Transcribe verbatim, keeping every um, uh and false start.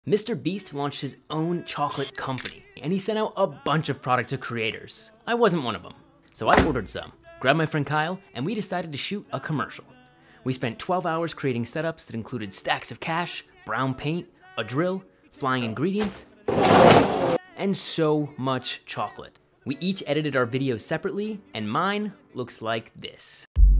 Mister Beast launched his own chocolate company, and he sent out a bunch of product to creators. I wasn't one of them. So I ordered some, grabbed my friend Kyle, and we decided to shoot a commercial. We spent twelve hours creating setups that included stacks of cash, brown paint, a drill, flying ingredients, and so much chocolate. We each edited our videos separately, and mine looks like this.